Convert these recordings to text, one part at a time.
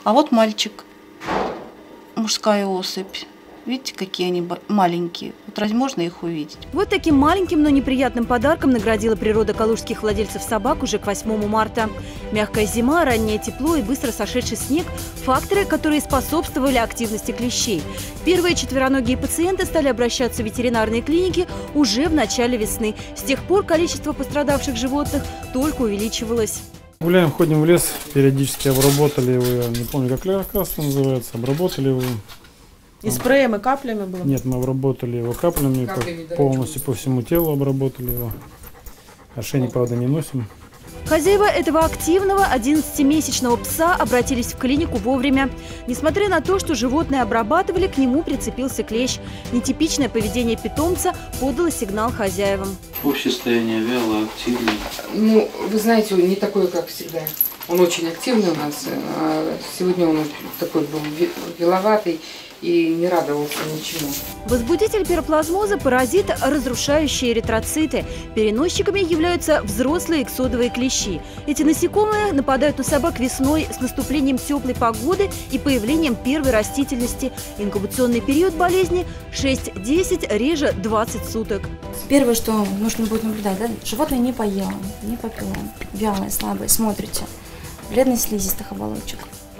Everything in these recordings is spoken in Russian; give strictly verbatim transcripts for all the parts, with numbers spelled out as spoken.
А вот мальчик, мужская особь. Видите, какие они маленькие. Вот разве можно их увидеть? Вот таким маленьким, но неприятным подарком наградила природа калужских владельцев собак уже к восьмому марта. Мягкая зима, раннее тепло и быстро сошедший снег – факторы, которые способствовали активности клещей. Первые четвероногие пациенты стали обращаться в ветеринарные клиники уже в начале весны. С тех пор количество пострадавших животных только увеличивалось. Гуляем, ходим в лес, периодически обработали его, я не помню, как лекарство называется, обработали его. И спреем, и каплями было? Нет, мы обработали его каплями, каплями по, полностью по всему телу обработали его. Ошейник, правда, не носим. Хозяева этого активного одиннадцатимесячного пса обратились в клинику вовремя. Несмотря на то, что животное обрабатывали, к нему прицепился клещ. Нетипичное поведение питомца подало сигнал хозяевам. Общее состояние вяло, активное. Ну, вы знаете, он не такой, как всегда. Он очень активный у нас. А сегодня он такой был вяловатый и не радовался ничему. Возбудитель пироплазмоза – паразит, разрушающий эритроциты. Переносчиками являются взрослые иксодовые клещи. Эти насекомые нападают на собак весной с наступлением теплой погоды и появлением первой растительности. Инкубационный период болезни – шесть-десять, реже двадцать суток. Первое, что нужно будет наблюдать, да? Животное не поело, не попило, вялое, слабое, смотрите. Бледность слизистых оболочек.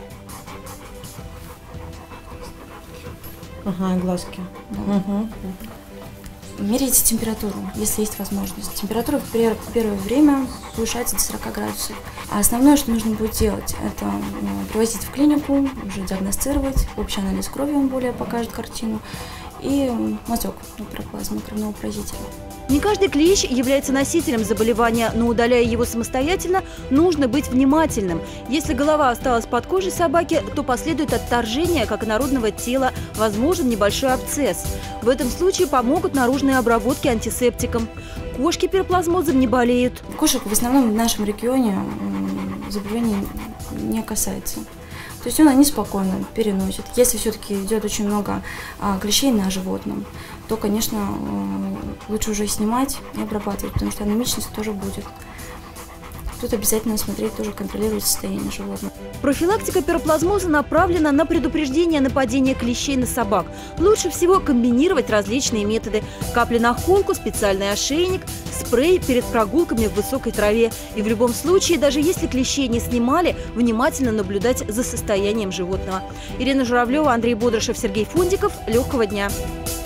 Ага, глазки. Да. Угу. Меряйте температуру, если есть возможность. Температура в первое время повышается до сорока градусов. А основное, что нужно будет делать, это ну, привозить в клинику, уже диагностировать. Общий анализ крови он более покажет картину. И мазок пироплазмы кровного поразителя. Не каждый клещ является носителем заболевания, но удаляя его самостоятельно, нужно быть внимательным. Если голова осталась под кожей собаки, то последует отторжение как народного тела, возможен небольшой абсцесс. В этом случае помогут наружные обработки антисептиком. Кошки пироплазмозом не болеют. Кошек в основном в нашем регионе заболеваний не касается. То есть он они спокойно переносит. Если все-таки идет очень много а, клещей на животном, то, конечно, лучше уже снимать и обрабатывать, потому что анемичность тоже будет. Тут обязательно смотреть, тоже контролировать состояние животного. Профилактика пироплазмоза направлена на предупреждение нападения клещей на собак. Лучше всего комбинировать различные методы. Капли на холку, специальный ошейник, спрей перед прогулками в высокой траве. И в любом случае, даже если клещей не снимали, внимательно наблюдать за состоянием животного. Ирина Журавлева, Андрей Бодрышев, Сергей Фундиков. Легкого дня!